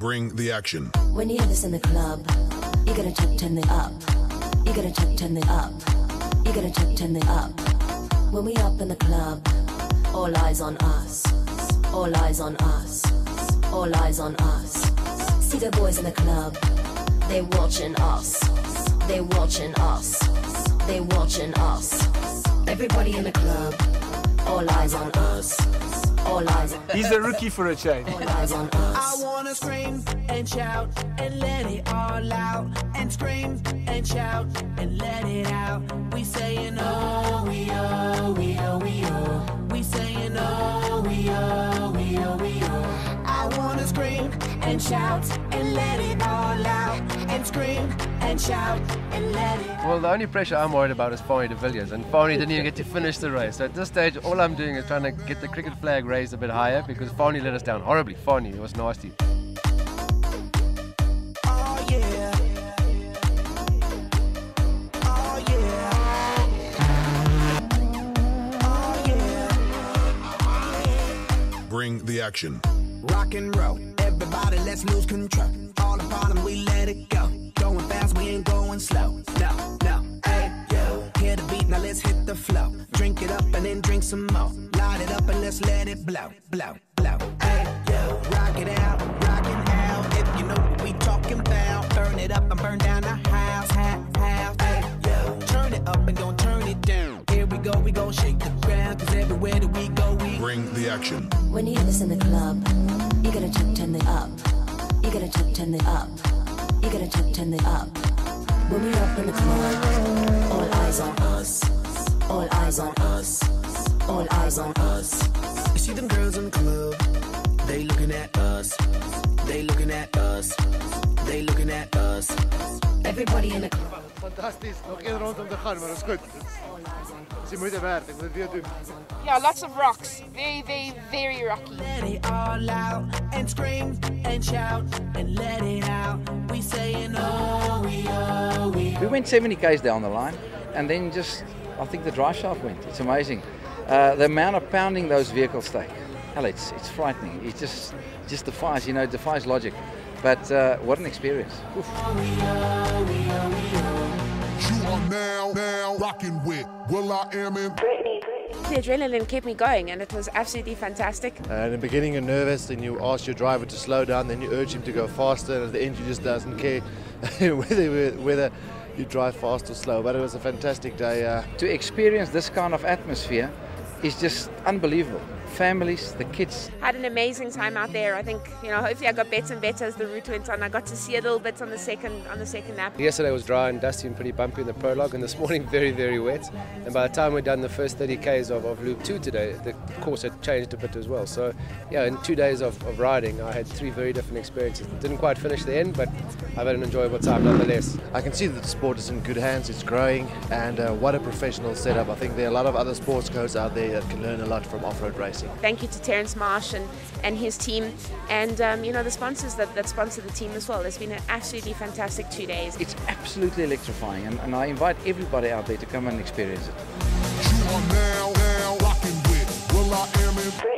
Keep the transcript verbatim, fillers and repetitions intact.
Bring the action. When you hear this in the club, you gotta check, turn it up. You gotta check, turn it up. You gotta check, turn it up. When we up in the club, all eyes on us. All eyes on us. All eyes on us. See the boys in the club, they watching us. They watching us. They watching us. Everybody in the club, all eyes on us. All eyes on us. He's a rookie for a change. All eyes on us. I wanna scream and shout and let it all out. And scream and shout and let it out. We saying oh, we oh, we oh, we oh. We saying oh, we oh, we oh, we oh. I wanna scream and shout and let it all out. And scream and shout and let it. Well, the only pressure I'm worried about is Fanie de Villiers, and Fanie didn't even get to finish the race. So at this stage, all I'm doing is trying to get the cricket flag raised a bit higher because Fanie let us down horribly. Fanie, it was nasty. Oh yeah. Oh yeah. Oh yeah. Bring the action. Rock and roll, everybody let's lose control. All the bottom we let it go. Going fast, we ain't going slow. No, no, hey, yo. Hear the beat, now let's hit the flow. Drink it up and then drink some more. Light it up and let's let it blow, blow, blow. Hey, yo. Rock it out, rockin' out. If you know what we talking about. Burn it up and burn down the house, house, house. Hey, yo. Turn it up and don't turn it down. Here we go, we gon' shake the ground. Cause everywhere that we go, we Bring the action. When you hear this in the club, you gotta check, turn it up. You gotta check, turn it up. You gotta check, turn it up. When we up in the club, all eyes on us. All eyes on us. All eyes on us. You see them girls in the club, they looking at us. They looking at us. They looking at us. Everybody in the club. Fantasties. Nog één rond om te gaan, maar dat is goed. Het is de moeite waard. Ik moet het weer doen. Yeah, lots of rocks. Very, very, very rocky. Let it all out and scream and shout and let it out. We saying oh, we oh, we. We went seventy kays down the line, and then just, I think the drive shaft went. It's amazing. Uh, the amount of pounding those vehicles take. Hell, it's, it's frightening. It just, just defies, you know, defies logic. But uh, what an experience. Oof. You are now, now rocking with Will I Am in The adrenaline kept me going and it was absolutely fantastic. Uh, in the beginning you're nervous, then you ask your driver to slow down, then you urge him to go faster, and at the end he just doesn't care whether, whether you drive fast or slow. But it was a fantastic day. Uh, To experience this kind of atmosphere is just unbelievable. Families, the kids. Had an amazing time out there. I think, you know, hopefully I got better and better as the route went on. I got to see a little bit on the second on the second lap. Yesterday was dry and dusty and pretty bumpy in the prologue, and this morning very, very wet. And by the time we'd done the first thirty kays of, of Loop two today, the course had changed a bit as well. So, yeah, in two days of, of riding, I had three very different experiences. Didn't quite finish the end, but I've had an enjoyable time nonetheless. I can see that the sport is in good hands, it's growing, and uh, what a professional setup. I think there are a lot of other sports codes out there that can learn a lot from off-road racing. Thank you to Terence Marsh and, and his team, and um, you know, the sponsors that, that sponsor the team as well. It's been an absolutely fantastic two days. It's absolutely electrifying, and, and I invite everybody out there to come and experience it. You are now, now rocking with Will I Am in